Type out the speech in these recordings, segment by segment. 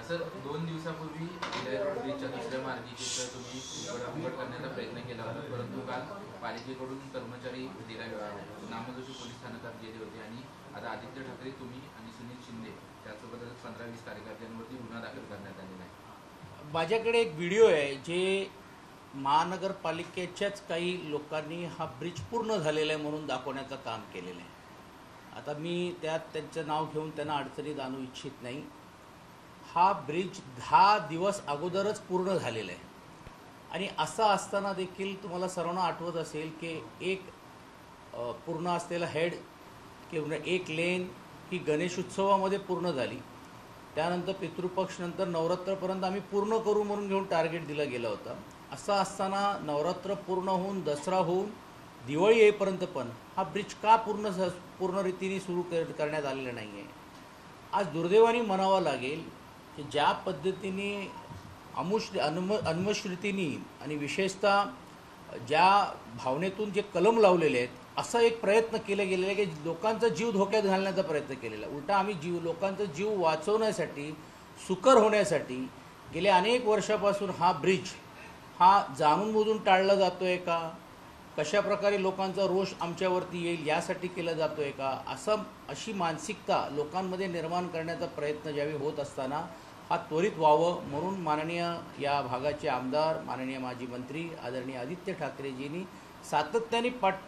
Sir 2 दिवसापूर्वी road ब्रिजच्या दुसऱ्या मार्गिकेचा तुम्ही उघड करण्याचा प्रयत्न केला होता, परंतु काल पालिकेकडून कर्मचारी नामदोषी पोलीस स्थानकात गेले होते आणि आता आदित्य ठाकरे, तुम्ही आणि सुनील शिंदे त्यासोबतच 15-20 कार्यकर्त्यांवरती गुन्हा दाखल करण्यात आलेला आहे। माझ्याकडे एक व्हिडिओ आहे जे महानगरपालिकेच्याच काही लोकांनी हा ब्रिज पूर्ण झालेला आहे म्हणून दाखवण्याचं काम केलेलं आहे। आता मी त्यात त्यांचं नाव घेऊन त्यांना अडचणीत आणू इच्छित नाही। हा ब्रिज 10 दिवस अगोदरच पूर्ण झालेला आहे आणि असं असताना देखील तुम्हाला सर्वांना आठवत असेल की एक पूर्ण असलेला हेड किंवा एक लेन ही गणेशोत्सवामध्ये पूर्ण झाली, त्यानंतर पितृपक्ष नंतर नवरात्रपर्यंत आम्ही पूर्ण करू म्हणून घेऊन टार्गेट दिलं गेलं होतं। असं असताना नवरात्र पूर्ण होऊन दसरा होऊन दिवाळी येईपर्यंत पण हा ब्रिज का पूर्ण रीतीने सुरू करण्यात आलेला नाही आहे। आज दुर्दैवाने म्हणावं लागेल की ज्या पद्धतीने अन्मश्रुतीने आणि विशेषतः ज्या भावनेतून जे कलम लावलेले आहेत, असा एक प्रयत्न केला गेलेला आहे की लोकांचा जीव धोक्यात घालण्याचा प्रयत्न केलेला। उलटा आम्ही लोकांचा जीव वाचवण्यासाठी, सुकर होण्यासाठी गेल्या अनेक वर्षापासून हा ब्रिज हा जाणून बुजून टाळला जातोय का, कशा प्रकारे लोकांचा रोष आमच्यावरती येईल यासाठी केला जातोय का, अशी मानसिकता लोकांमध्ये निर्माण करण्याचा प्रयत्न ज्यावेळी होत असताना हा त्वरित व्हावं म्हणून माननीय या भागाचे आमदार, माननीय माजी मंत्री आदरणीय आदित्य ठाकरेजींनी सातत्याने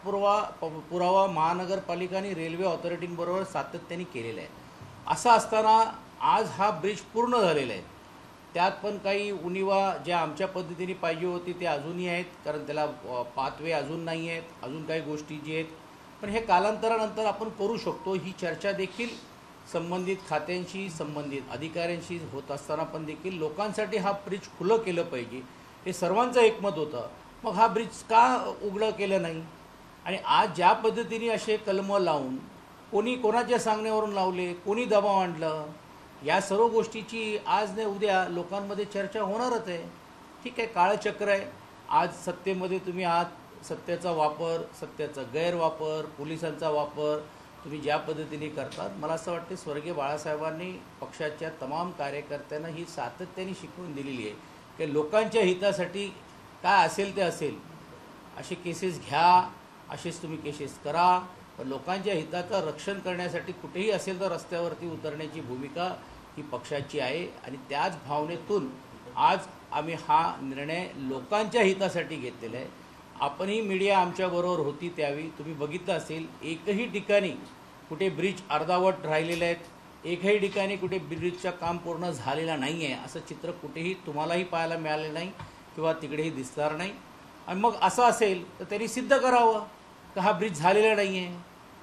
पुरावा महानगरपालिका आणि रेल्वे ऑथॉरिटींबरोबर सातत्याने केलेला आहे। असं असताना आज हा ब्रिज पूर्ण झालेला आहे, त्यात पण काही उणिवा ज्या आमच्या पद्धतीने पाहिजे होती ते अजूनही आहेत, कारण त्याला पाथवे अजून नाही आहेत, अजून काही गोष्टी जी आहेत, पण हे कालांतरानंतर आपण करू शकतो। ही चर्चा देखील संबंधित खात्यांशी, संबंधित अधिकाऱ्यांशी होत असताना पण देखील लोकांसाठी हा ब्रिज खुलं केलं पाहिजे हे सर्वांचं एकमत होतं। मग हा ब्रिज का उघडं केलं नाही आणि आज ज्या पद्धतीने असे कलमं लावून कोणी कोणाच्या सांगण्यावरून लावले, कोणी दबाव आणलं, या सर्व गोष्टीची आज नाही उद्या लोकांमध्ये चर्चा होणारच आहे। ठीक आहे, काळचक्र आहे, आज सत्तेमध्ये तुम्ही आहात, सत्तेचा वापर, सत्तेचा गैरवापर, पोलिसांचा वापर तुम्ही ज्या पद्धतीने करतात, मला असं वाटतं स्वर्गीय बाळासाहेबांनी पक्षाच्या तमाम कार्यकर्त्यांना ही सातत्याने शिकवून दिलेली आहे की लोकांच्या हितासाठी काय असेल ते असेल, असे केसेस घ्या, असेच तुम्ही केसेस करा, पण लोकांच्या हिताचं रक्षण करण्यासाठी कुठेही असेल तर रस्त्यावरती उतरण्याची भूमिका ही पक्षाची आहे आणि त्याच भावनेतून आज आम्ही हा निर्णय लोकांच्या हितासाठी घेतलेला आहे। आपणही मीडिया आमच्याबरोबर होती त्यावेळी तुम्ही बघितलं असेल, एकही ठिकाणी कुठे ब्रिज अर्धावट राहिलेले आहेत, एकही ठिकाणी कुठे ब्रिजचं काम पूर्ण झालेलं नाही आहे असं चित्र कुठेही तुम्हालाही पाहायला मिळालं नाही किंवा तिकडेही दिसणार नाही। आणि मग असं असेल तर त्यांनी सिद्ध करावं की हा ब्रिज झालेला नाही आहे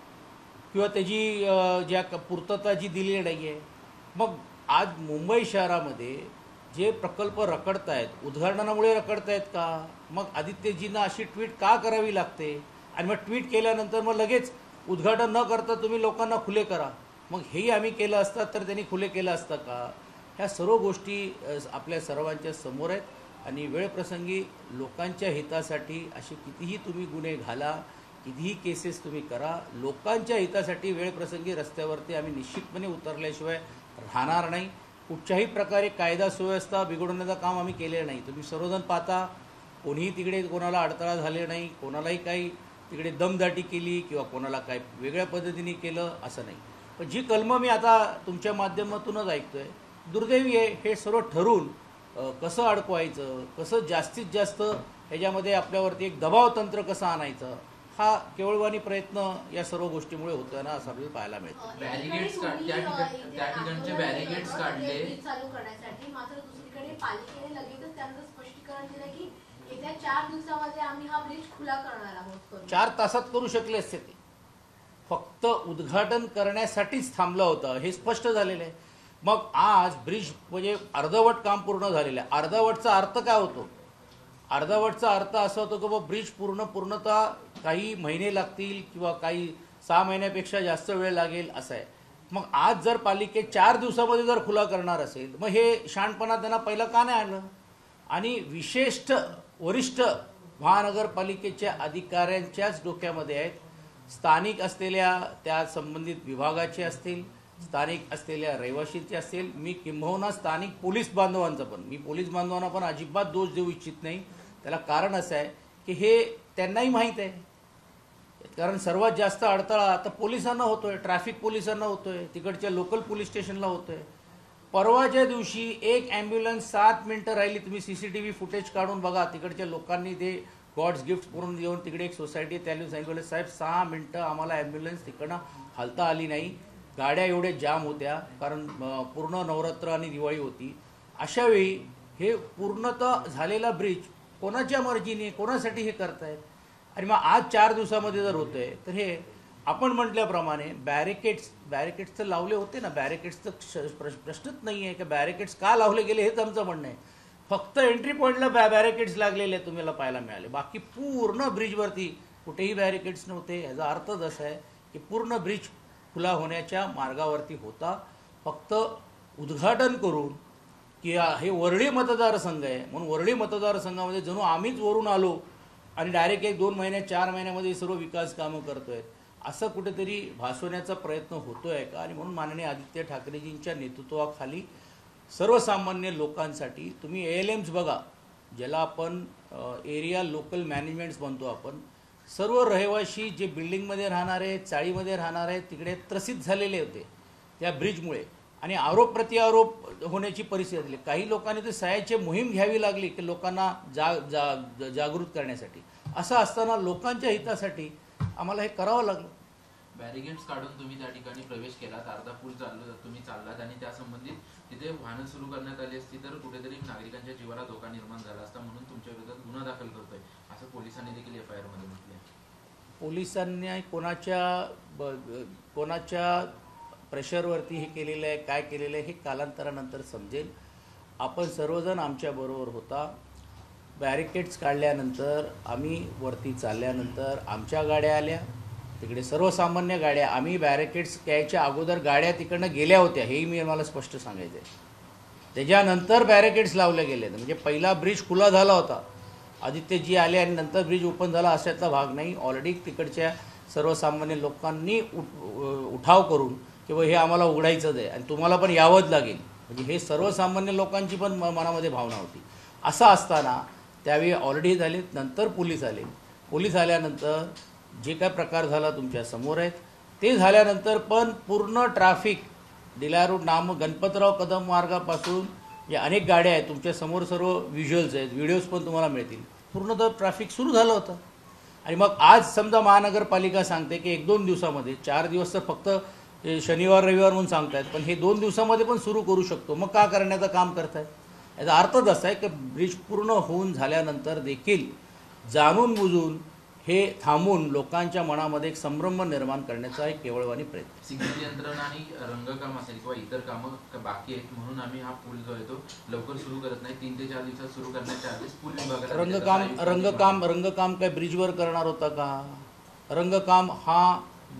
किंवा त्याची ज्या पूर्तता जी दिलेली नाही आहे। मग आज मुंबई शहरामध्ये जे प्रकल्प रखडत आहेत, उद्घाटनामुळे रखडत आहेत का? मग आदित्यजींना अशी ट्विट का करावी लागते आणि मग ट्विट केल्यानंतर मग लगेच उद्घाटन न करता तुम्ही लोकांना खुले करा, मग हेही आम्ही केलं असतं तर त्यांनी खुले केलं असतं का? ह्या सर्व गोष्टी आपल्या सर्वांच्या समोर आहेत आणि वेळप्रसंगी लोकांच्या हितासाठी असे कितीही तुम्ही गुन्हे घाला, कितीही केसेस तुम्ही करा, लोकांच्या हितासाठी वेळप्रसंगी रस्त्यावरती आम्ही निश्चितपणे उतरल्याशिवाय राहणार नाही। कुठच्याही प्रकारे कायदा सुव्यवस्था बिघडवण्याचं काम आम्ही केलेलं नाही। तुम्ही सर्वजण पाहता, कोणीही तिकडे कोणाला अडथळा झाले नाही, कोणालाही काही तिकडे दमदाटी केली किंवा कोणाला काही वेगळ्या पद्धतीने केलं असं नाही। पण जी कलमं मी आता तुमच्या माध्यमातूनच ऐकतोय, दुर्दैवी आहे, हे सर्व ठरवून कसं अडकवायचं, कसं जास्तीत जास्त ह्याच्यामध्ये आपल्यावरती एक दबाव तंत्र कसं आणायचं, हा केवळवाणी प्रयत्न या सर्व गोष्टीमुळे होतोय ना असं आपल्याला पाहायला मिळतं। बॅरिगेट्स त्या ठिकाणचे बॅरिगेट्स काढले चालू करण्यासाठी, मात्र दुसरीकडे पालिकेने लगेचच त्यांचं स्पष्टीकरण दिलं की येत्या 4 दिवसामध्ये आम्ही हा ब्रिज खुला करणार आहोत। 4 तासात करू शकले असते, ते फक्त उद्घाटन करण्यासाठीच थांबलं होतं हे स्पष्ट झालेलं आहे। मग आज ब्रिज म्हणजे अर्धवट काम पूर्ण झालेलं आहे। अर्धवटचा अर्थ काय होतो? अर्धवटचा अर्थ असा होतो की बाबा ब्रिज पूर्णतः काही महिने लागतील किंवा काही 6 महिन्यापेक्षा जास्त वेळ लागेल असं आहे। मग आज जर पालिके 4 दिवसामध्ये जर खुला करणार असेल, मग हे शहाणपणा त्यांना पहिलं का नाही आलं? आणि वरिष्ठ महानगरपालिकेच्या अधिकाऱ्यांच्याच डोक्यामध्ये आहेत, स्थानिक असलेल्या त्या संबंधित विभागाचे असतील, स्थानिक असलेल्या रहिवाशीचे असेल, मी किंबहुना स्थानिक पोलीस बांधवांचं पण, मी पोलीस बांधवांना पण अजिबात दोष देऊ इच्छित नाही. त्याला कारण असं आहे की हे त्यांनाही माहीत आहे, कारण सर्वात जास्त अडथळा आता पोलिसांना होतोय, ट्रॅफिक पोलिसांना होतोय, तिकडच्या लोकल पोलीस स्टेशनला होतोय. परवाच्या दिवशी एक ॲम्ब्युलन्स 7 मिनिटं राहिली, तुम्ही CCTV फुटेज काढून बघा. तिकडच्या लोकांनी ते गॉड्स गिफ्ट करून देऊन तिकडे एक सोसायटी त्यांनी सांगितलं, साहेब 6 मिनिटं आम्हाला ॲम्ब्युलन्स तिकडनं हलता आली नाही. गाड्या एवढ्या जाम होत्या, कारण पूर्ण नवरात्र आणि दिवाळी होती. अशावेळी हे पूर्णतः झालेला ब्रिज कोणाच्या मर्जीने कोणासाठी हे करतायत. आणि मग आज 4 दिवसामध्ये जर होतंय तर हे आपण म्हटल्याप्रमाणे बॅरिकेड्स तर लावले होते ना, बॅरिकेड्सचं प्रश्नच नाही आहे की बॅरिकेड्स का लावले गेले हेच आमचं म्हणणं आहे. फक्त एंट्री पॉईंटला बॅरिकेड्स लागलेले तुम्हाला पाहायला मिळाले, बाकी पूर्ण ब्रिजवरती कुठेही बॅरिकेड्स नव्हते. याचा अर्थच असा आहे की पूर्ण ब्रिज खुला होण्याच्या मार्गावरती होता. फक्त उद्घाटन करून की हे वरळी मतदारसंघ आहे म्हणून वरळी मतदारसंघामध्ये जणू आम्हीच वरून आलो आणि डायरेक्ट 1-2 महिन्यात 4 महिन्यामध्ये सर्व विकास कामं करतोय असं कुठेतरी भासवण्याचा प्रयत्न होतोय का. आणि म्हणून माननीय आदित्य ठाकरेजींच्या नेतृत्वाखाली सर्वसामान्य लोकांसाठी तुम्ही ALMs बघा, ज्याला आपण एरिया लोकल मॅनेजमेंट्स म्हणतो आपण, सर्व रहिवाशी जे बिल्डिंगमध्ये राहणार आहेत, चाळीमध्ये राहणार आहेत, तिकडे त्रसित झालेले होते त्या ब्रिजमुळे आणि आरोप प्रत्यारोप होण्याची परिस्थिती आली. काही लोकांनी तर सह्याची मोहीम घ्यावी लागली की लोकांना जागृत करण्यासाठी. असं असताना लोकांच्या हितासाठी आम्हाला हे करावं लागलं. बॅरिगेड्स काढून तुम्ही त्या ठिकाणी प्रवेश केलात, अर्धा पूल तुम्ही चाललात आणि त्या संबंधित तिथे वाहनं सुरू करण्यात आली असती तर कुठेतरी नागरिकांच्या जीवाला धोका निर्माण झाला असता, म्हणून तुमच्या विरोधात गुन्हा दाखल करतोय असं पोलिसांनी देखील FIR मध्ये म्हटले. पोलिसांनी कोणाच्या प्रेशरवरती हे केलेलं आहे, काय केलेलं आहे हे कालांतरानंतर समजेल. आपण सर्वजण आमच्याबरोबर होता. बॅरिकेड्स काढल्यानंतर आम्ही वरती चालल्यानंतर आमच्या गाड्या आल्या, तिकडे सर्वसामान्य गाड्या, आम्ही बॅरिकेड्स यायच्या अगोदर गाड्या तिकडनं गेल्या होत्या, हेही मी मला स्पष्ट सांगायचं आहे. त्याच्यानंतर बॅरिकेड्स लावले गेले. म्हणजे पहिला ब्रिज खुला झाला होता, आदित्यजी आले आणि नंतर ब्रिज ओपन झाला अशाचा भाग नाही. ऑलरेडी तिकडच्या सर्वसामान्य लोकांनी उठाव करून किंवा हे आम्हाला उघडायचंच आहे आणि तुम्हाला पण यावंच लागेल, म्हणजे हे सर्वसामान्य लोकांची पण मनामध्ये भावना होती. असं असताना त्यावेळी ऑलरेडी झाले, नंतर पोलीस आले. पोलीस आल्यानंतर जे काय प्रकार झाला तुमच्या समोर आहेत. ते झाल्यानंतर पण पूर्ण ट्रॅफिक दिला रोड गणपतराव कदम मार्गापासून जे अनेक गाड्या आहेत तुमच्या समोर, सर्व व्हिज्युअल्स आहेत, व्हिडिओज पण तुम्हाला मिळतील, पूर्णतः ट्रॅफिक सुरू झालं होतं. आणि मग आज समजा महानगरपालिका सांगते की 1-2 दिवसामध्ये, 4 दिवस तर फक्त शनिवार रविवार म्हणून सांगतायत, पण हे 2 दिवसामध्ये पण सुरू करू शकतो. मग का करण्याचं काम करतायत. याचा अर्थच असा आहे की ब्रिज पूर्ण होऊन झाल्यानंतर देखील जाणून बुजून हे थांबून लोकांच्या मनामध्ये एक संभ्रम निर्माण करण्याचा एक केवळवाणी प्रयत्न. सिग्नल यंत्रणा आणि रंगकाम असेल किंवा इतर कामं बाकी आहेत म्हणून आम्ही हा पूल जो आहे तो लवकर सुरू करत नाही, 3 ते 4 दिवसात सुरू करण्याच्या आधीच पूल विभागाला रंगकाम काय ब्रिजवर करणार होता का. रंगकाम हा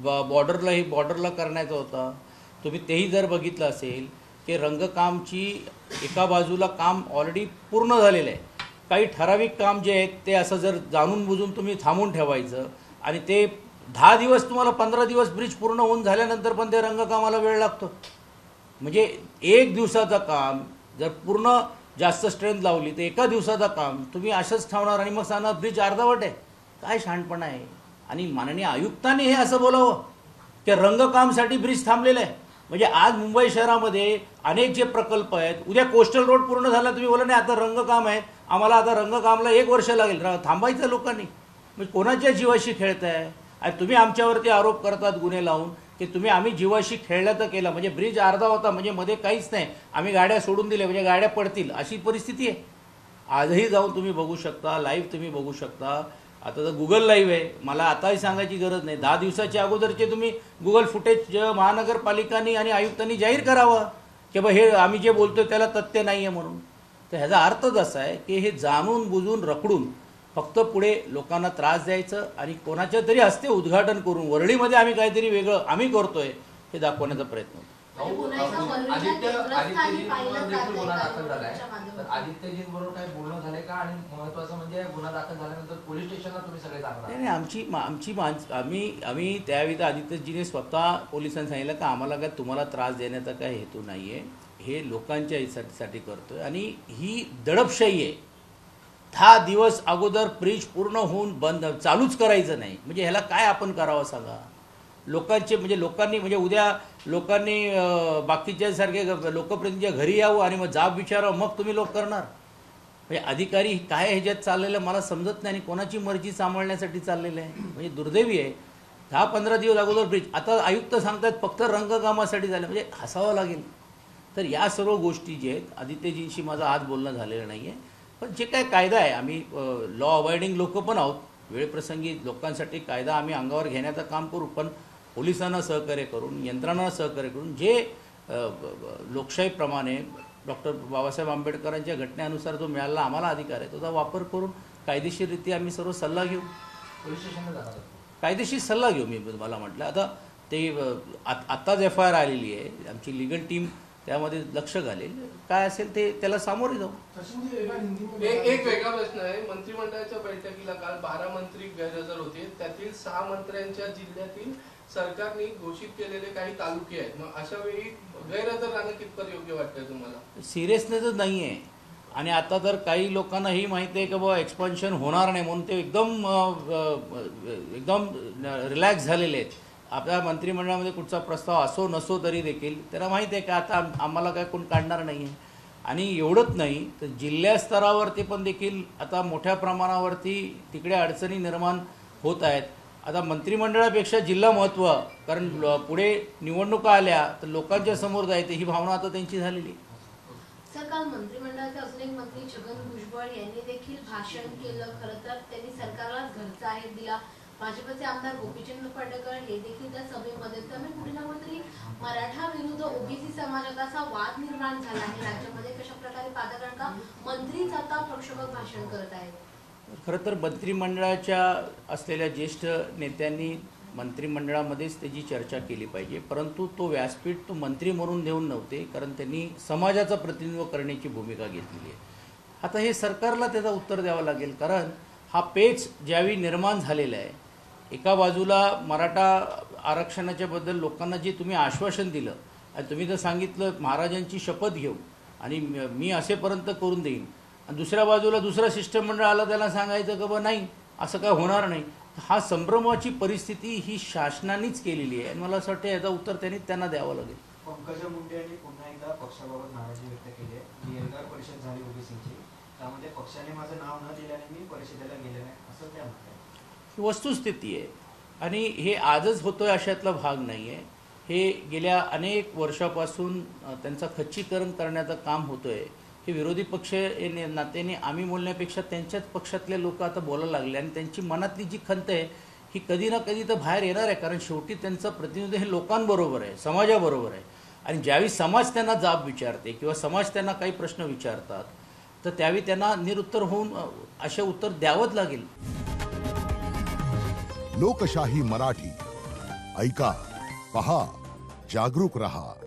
बॉर्डरला करण्याचा होता. तुम्ही तेही जर बघितलं असेल की रंगकामची एका बाजूला काम ऑलरेडी पूर्ण झालेलं आहे. काही ठराविक काम जे आहेत ते असं जर जाणून बुजून तुम्ही थांबून ठेवायचं आणि ते 10 दिवस तुम्हाला 15 दिवस ब्रिज पूर्ण होऊन झाल्यानंतर पण ते रंगकामाला वेळ लागतो. म्हणजे 1 दिवसाचं काम जर पूर्ण जास्त स्ट्रेंथ लावली तर 1 दिवसाचं काम तुम्ही असंच ठेवणार आणि मग सांगणार ब्रिज अर्धवट आहे. काय शहाणपणा आहे. आणि माननीय आयुक्तांनी हे असं बोलावं की रंगकामसाठी ब्रिज थांबलेलं आहे. म्हणजे आज मुंबई शहरामध्ये अनेक जे प्रकल्प आहेत, उद्या कोस्टल रोड पूर्ण झाला, तुम्ही बोला नाही आता रंगकाम आहे, आम्हाला आता रंगकामला 1 वर्ष लागेल, थांबायचं लोकांनी. म्हणजे कोणाच्या जीवाशी खेळताय. आणि तुम्ही आमच्यावरती आरोप करतात गुन्हे लावून की आम्ही जीवाशी खेळलं तर केलं. म्हणजे ब्रिज अर्धा होता, म्हणजे मध्ये काहीच नाही, आम्ही गाड्या सोडून दिल्या म्हणजे गाड्या पडतील अशी परिस्थिती आहे. आजही जाऊन तुम्ही बघू शकता, लाईव्ह तुम्ही बघू शकता. आता तर गुगल लाईव्ह आहे, मला आताही सांगायची गरज नाही. 10 दिवसाच्या अगोदरचे तुम्ही गुगल फुटेज महानगरपालिकांनी आणि आयुक्तांनी जाहीर करावं की बा हे आम्ही जे बोलतोय त्याला तथ्य नाही आहे म्हणून. तर ह्याचा अर्थच असा आहे की हे जाणून बुजून रखडून फक्त पुढे लोकांना त्रास द्यायचं आणि कोणाच्या तरी हस्ते उद्घाटन करून वरळीमध्ये आम्ही काहीतरी वेगळं आम्ही करतोय हे दाखवण्याचा प्रयत्न होतो. म्हणजे पुन्हा एकदा वरुणच्या आदित्यजींवर केंद्रस्थानी पाहिलं देखील जातंय गुन्हा का दाखल झालाय. तुमच्या तर माध्यमातून? आदित्यजींबरोबर काही बोलणं झालंय का? आणि महत्वाचं म्हणजे गुन्हा दाखल झाल्यानंतर पोलीस स्टेशनला तुम्ही सगळे जाणार नाही आम्ही त्यावेळी तर आदित्यजीने स्वतः पोलिसांनी सांगितलं का आम्हाला काय तुम्हाला त्रास देण्याचा काय हेतू नाही आहे, हे लोकांच्या हितासाठी करतोय आणि ही दडपशाही आहे. 10 दिवस अगोदर ब्रिज पूर्ण होऊन बंद चालूच करायचं नाही म्हणजे ह्याला काय आपण करावं सांगा. लोकांनी उद्या लोकांनी बाकीच्यासारखे लोकप्रतिनिधीच्या घरी यावं आणि मग जाब विचारावं, मग तुम्ही लोक करणार. म्हणजे अधिकारी काय ह्याच्यात चाललेलं मला समजत नाही आणि कोणाची मर्जी सांभाळण्यासाठी चाललेलं आहे. म्हणजे दुर्दैवी आहे. 10-15 दिवस अगोदर ब्रिज, आता आयुक्त सांगतात फक्त रंगकामासाठी झालं, म्हणजे हसावं लागेल. तर या सर्व गोष्टी जे आहेत, आदित्यजींशी माझं आज बोलणं झालेलं नाही आहे, पण जे काय कायदा आहे, आम्ही लॉ अवॉइडिंग लोक पण आहोत, वेळप्रसंगी लोकांसाठी कायदा आम्ही अंगावर घेण्याचं काम करू, पण पोलिसांना सहकार्य करून, यंत्रणांना सहकार्य करून, जे लोकशाहीप्रमाणे डॉक्टर बाबासाहेब आंबेडकरांच्या घटनेनुसार जो मिळाला आम्हाला अधिकार आहे त्याचा वापर करून कायदेशीररित्या आम्ही सर्व सल्ला घेऊ. पोलीस स्टेशनला जाणार. कायदेशीर सल्ला घेऊ. मी मला म्हटलं आता ते आत्ताच FIR आलेली आहे, आमची लिगल टीम त्यामध्ये लक्ष घालेल, काय असेल ते त्याला सामोरे जाऊ. एक वेगळा प्रश्न आहे. मंत्रिमंडळाच्या बैठकीला काल 12 मंत्री गैरहजर होते, त्यातील 6 मंत्र्यांच्या जिल्ह्यातील सरकारने घोषित केलेले काही तालुके आहेत. मग अशा वेळी गैरहजर राहणं कितपत योग्य वाटतंय तुम्हाला? सिरियसनेसच नाही आहे. आणि आता तर काही लोकांना ही माहिती आहे की बाबा एक्सपान्शन होणार नाही म्हणून ते एकदम रिलॅक्स झालेले आहेत. आपल्या मंत्रिमंडळामध्ये कुठचा प्रस्ताव असो नसो तरी देखील त्यांना माहिती आहे की आता आम्हाला काय कोण काढणार नाही आहे. आणि एवढंच नाही तर जिल्हा स्तरावरती पण देखील आता मोठ्या प्रमाणावरती तिकडे अडचणी निर्माण होत आहेत. आता मंत्रिमंडळापेक्षा जिल्हा महत्त्व, कारण पुढे निवडणुका आल्या तर लोकांच्या समोर जायचं ही भावना आता त्यांची झालेली. सर, काल मंत्रिमंडळाचे अजून एक मंत्री छगन भुजबळ यांनी देखील भाषण केलं. खरं तर त्यांनी सरकारलाच घरचा आहे दिला. भाजपचे आमदार गोपीचंद पडळकर हे देखील त्या सभेमध्ये. त्यामुळे कुठे ना कुठेतरी मराठा विरुद्ध ओबीसी समाजात असा वाद निर्माण झाला आहे राज्यामध्ये. कशा प्रकारे पाहता, कारण का मंत्रीच आता प्रक्षोभक भाषण करत आहेत. खरं तर मंत्रिमंडळाच्या असलेल्या ज्येष्ठ नेत्यांनी मंत्रिमंडळामध्येच त्याची चर्चा केली पाहिजे, परंतु तो व्यासपीठ तो मंत्री म्हणून देऊन नव्हते, कारण त्यांनी समाजाचं प्रतिनिधित्व करण्याची भूमिका घेतलेली आहे. आता हे सरकारला त्याचं उत्तर द्यावं लागेल, कारण हा पेच ज्यावेळी निर्माण झालेला आहे, एका बाजूला मराठा आरक्षणाच्या बद्दल लोकांना जे तुम्ही आश्वासन दिलं आणि तुम्ही तर सांगितलं महाराजांची शपथ घेऊ आणि मी असेपर्यंत करून देईन, आणि दुसऱ्या बाजूला दुसरा शिष्टमंडळ आलं त्याला सांगायचं की बा नाही असं काय होणार नाही. हा संभ्रमाची परिस्थिती ही शासनानेच केलेली आहे आणि मला असं वाटतं याचं उत्तर त्यांना द्यावं लागेल. पंकजा मुंडे यांनी पुन्हा एकदा पक्षाबाबत नाराजी व्यक्त केली आहे. जी एल्गार परिषद झाली ओबीसीची, त्यामध्ये पक्षाने माझं नाव न दिल्याने मी परिषदेला गेले नाही असं त्या म्हणतात. ही वस्तुस्थिती आहे आणि हे आजच होतोय अशातला भाग नाही आहे. हे गेल्या अनेक वर्षापासून त्यांचं खच्चीकरण करण्याचं काम होतोय. हे विरोधी पक्ष नात्याने आम्ही बोलण्यापेक्षा त्यांच्याच पक्षातले लोक आता बोलायला लागले आणि त्यांची मनातली जी खंत आहे ही कधी ना कधी तर बाहेर येणार आहे, कारण शेवटी त्यांचं प्रतिनिधित्व हे लोकांबरोबर आहे, समाजाबरोबर आहे. आणि ज्यावेळी समाज त्यांना जाब विचारते किंवा समाज त्यांना काही प्रश्न विचारतात तर त्यावेळी त्यांना निरुत्तर होऊन असे उत्तर द्यावंच लागेल. लोकशाही मराठी ऐका, पहा, जागरूक रहा.